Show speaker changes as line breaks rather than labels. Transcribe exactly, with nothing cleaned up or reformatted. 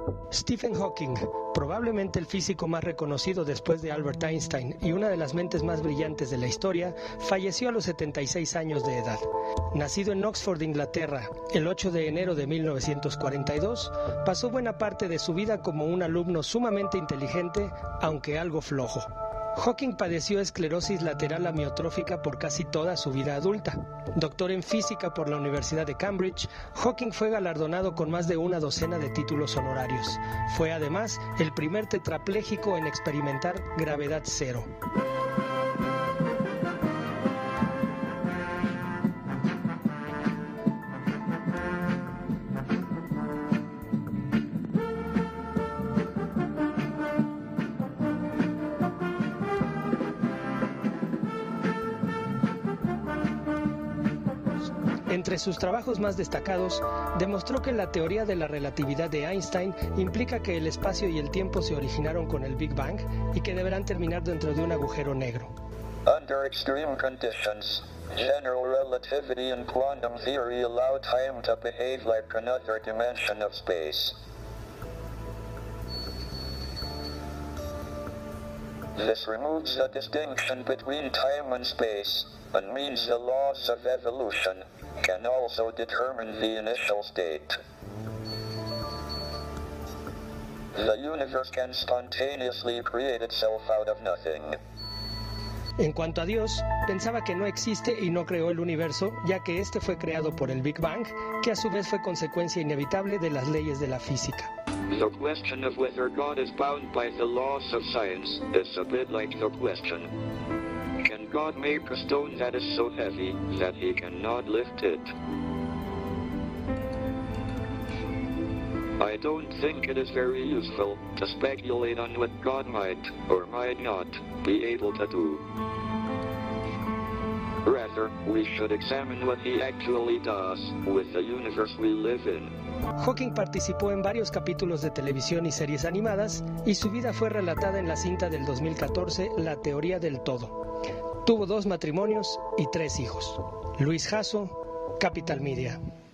Stephen Hawking, probablemente el físico más reconocido después de Albert Einstein y una de las mentes más brillantes de la historia, falleció a los setenta y seis años de edad. Nacido en Oxford, Inglaterra, el ocho de enero de mil novecientos cuarenta y dos, pasó buena parte de su vida como un alumno sumamente inteligente, aunque algo flojo. Hawking padeció esclerosis lateral amiotrófica por casi toda su vida adulta. Doctor en física por la Universidad de Cambridge, Hawking fue galardonado con más de una docena de títulos honorarios. Fue además el primer tetrapléjico en experimentar gravedad cero. Entre sus trabajos más destacados, demostró que la teoría de la relatividad de Einstein implica que el espacio y el tiempo se originaron con el Big Bang y que deberán terminar dentro de un agujero negro.
Under extreme conditions, general relativity and quantum theory allow time to behave like another dimension of space. This removes the distinction between time and space, and means the laws of evolution can also determine the initial state. The universe can spontaneously create itself out of nothing.
En cuanto a Dios, pensaba que no existe y no creó el universo, ya que este fue creado por el Big Bang, que a su vez fue consecuencia inevitable de las leyes de la física.
The question of whether God is bound by the laws of science is a bit like the question, can God make a stone that is so heavy that he cannot lift it? I don't think it is very useful to speculate on what God might or might not be able to do. Rather, we should examine what he actually does with the universe we live in.
Hawking participó en varios capítulos de televisión y series animadas, y su vida fue relatada en la cinta del dos mil catorce, La teoría del todo. Tuvo dos matrimonios y tres hijos. Luis Jasso, Capital Media.